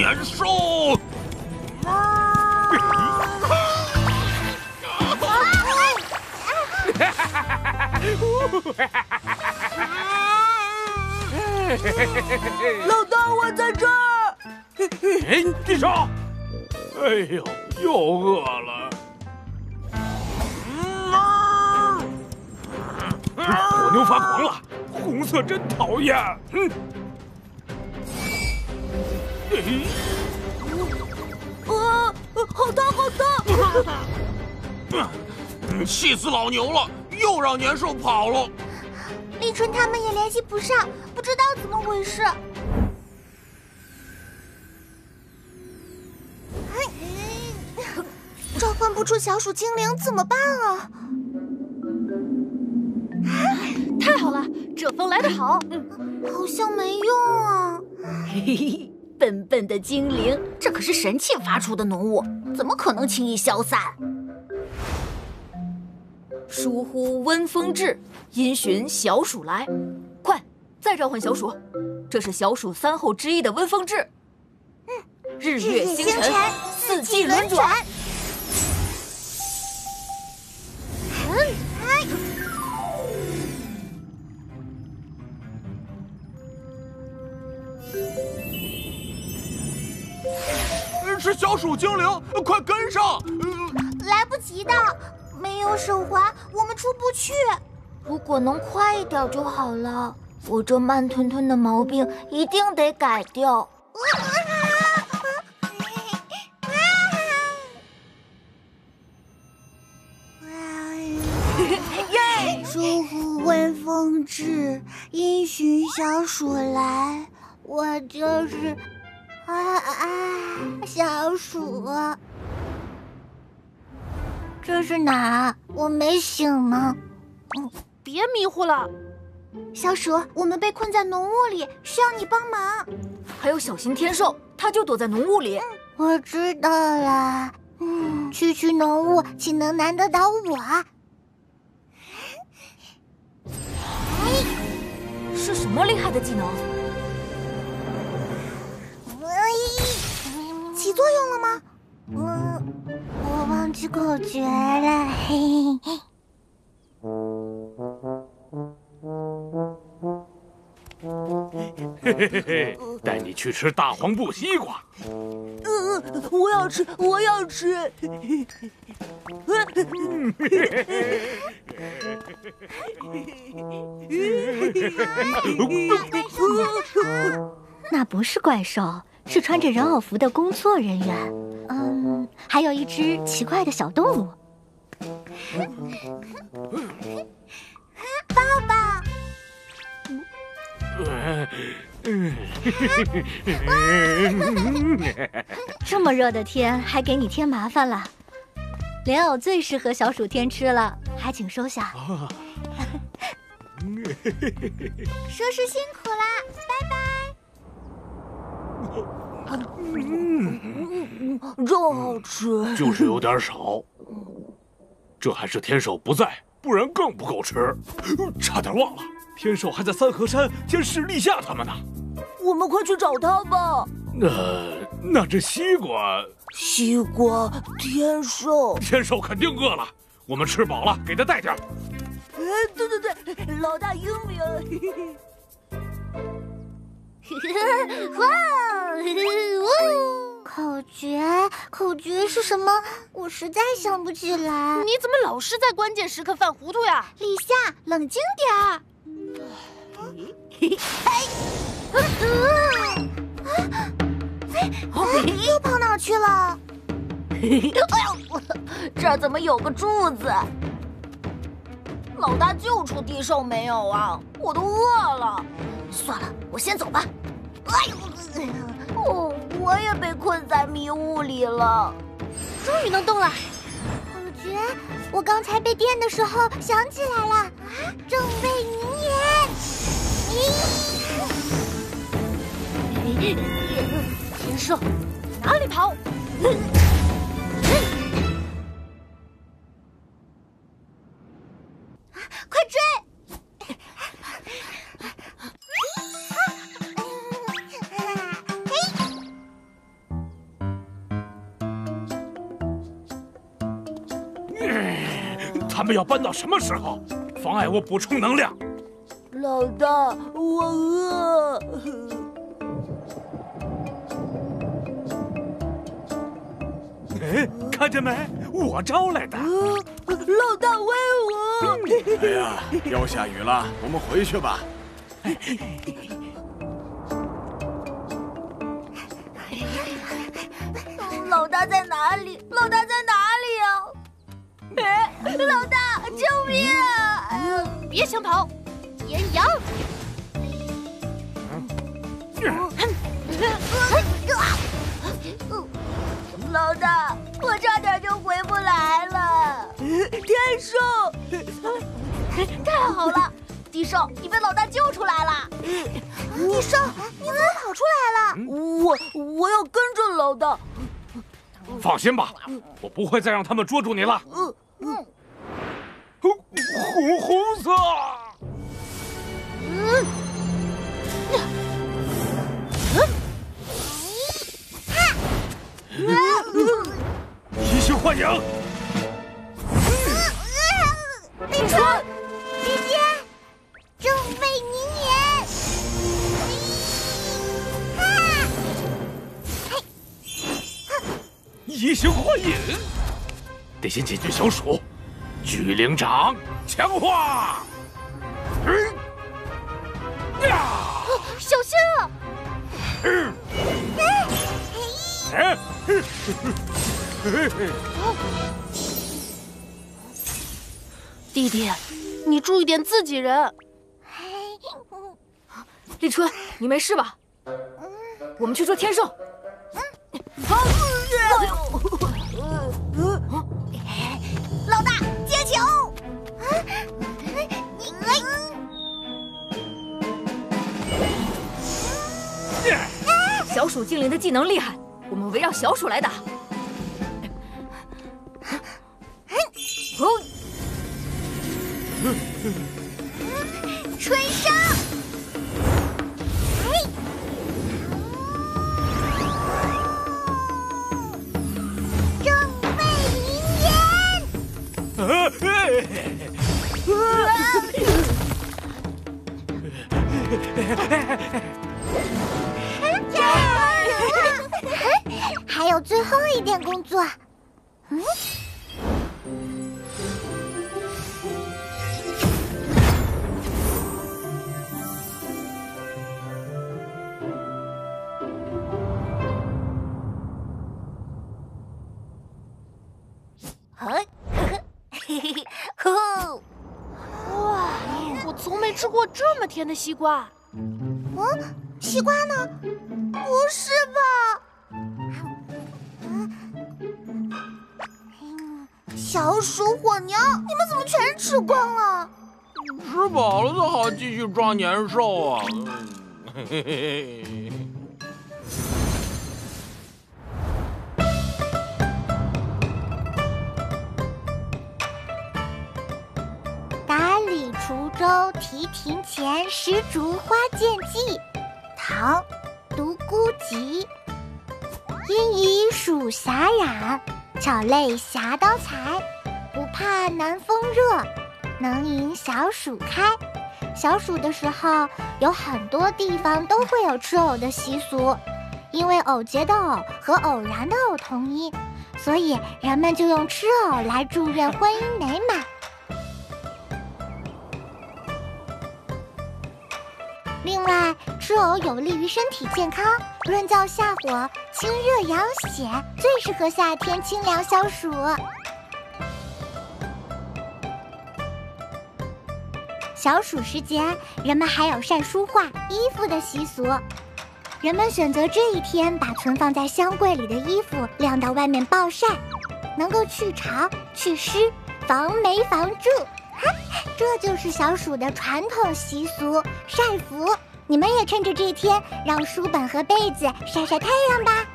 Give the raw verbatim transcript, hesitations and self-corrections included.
年兽！ 老大，我在这儿。 哎，地上！哎呦，又饿了。火牛发狂了，红色真讨厌。嗯。哎。 啊，好大好大！ 气死老牛了，又让年兽跑了。 立春他们也联系不上，不知道怎么回事。召唤不出小鼠精灵怎么办啊？ 太好了，这风来得好。 好像没用啊。 嘿嘿嘿，笨笨的精灵，这可是神器发出的浓雾，怎么可能轻易消散？疏忽温风至，因循小鼠来。快，再召唤小鼠，这是小鼠三候之一的温风至。 嗯， 日月星辰，四季轮转。 是小鼠精灵，快跟上！ 来不及的，没有手环，我们出不去。如果能快一点就好了，我这慢吞吞的毛病一定得改掉。耶！疏忽温风至，因循小鼠来。我就是啊啊，小鼠。这是哪儿？我没醒呢。 嗯，别迷糊了。 小鼠，我们被困在浓雾里，需要你帮忙。 还有小型天兽，它就躲在浓雾里。 嗯，我知道了。嗯，区区浓雾岂能难得倒我？ 是什么厉害的技能？ 起作用了吗？嗯，我忘记口诀了。嘿嘿。 嘿嘿嘿嘿，带你去吃大黄布西瓜。 嗯，我要吃，我要吃。 那不是怪兽，是穿着人偶服的工作人员。嗯，还有一只奇怪的小动物。抱抱。这么热的天，还给你添麻烦了。莲藕最适合小暑天吃了，还请收下。说是辛苦啦，拜拜。 嗯，真好吃， 就是有点少。这还是天守不在，不然更不够吃。差点忘了，天守还在三河山监视立夏他们呢。 我们快去找他吧。 那那这西瓜， 西瓜天寿， 天寿肯定饿了。我们吃饱了，给他带点。 哎，对对对，老大英明。 哇！口诀，口诀是什么？我实在想不起来。 你怎么老是在关键时刻犯糊涂呀？ 李夏，冷静点儿。哎，又跑哪去了？ 哎呦，这儿怎么有个柱子？老大救出地兽没有啊？我都饿了。算了，我先走吧。哎呦，哦，我也被困在迷雾里了。终于能动了。 口诀，我刚才被电的时候想起来了。正位凝眼。 天寿，哪里跑？ 快追！ 他们要搬到什么时候？妨碍我补充能量。 老大，我饿。 哎，看见没？我招来的。 老大喂我。 哎呀，要下雨了，我们回去吧。 老大在哪里？老大在哪里呀？哎，老大，救命啊！别想跑，岩羊。老大，我差点就回不来了。 天寿， 太好了，地兽，你被老大救出来了。地兽，你怎么跑出来了？ 我我要跟着老大。 放心吧，我不会再让他们捉住你了。 嗯嗯， 红红色。 嗯。 移形换影。 立春，姐姐，正为您演。 移形换影，得先解决小鼠。巨灵掌强化。嗯呀！ 小心啊！ 嗯。哎。 弟弟，你注意点自己人。 立春，你没事吧？我们去捉天兽。 老大，接球！ 小鼠精灵的技能厉害，我们围绕小鼠来打。哦， 春生，正被您还有最后一点工作。嗯。哇，我从没吃过这么甜的西瓜。嗯，西瓜呢？不是吧？小鼠、火娘，你们怎么全吃光了？ 吃饱了才好继续抓年兽啊！嘿嘿嘿。 打理滁州题庭前，石竹花间记。唐·独孤及。因以暑霞染，巧类侠刀裁。不怕南风热，能引小暑开。小暑的时候，有很多地方都会有吃藕的习俗，因为藕节的藕和偶然的偶同音，所以人们就用吃藕来祝愿婚姻美满。另外，吃藕有利于身体健康，润燥下火，清热养血，最适合夏天清凉消暑。小暑时节，人们还有晒书画、衣服的习俗。人们选择这一天把存放在箱柜里的衣服晾到外面暴晒，能够去潮、去湿、防霉防蛀。哈，这就是小暑的传统习俗——晒服。你们也趁着这天，让书本和被子晒晒太阳吧。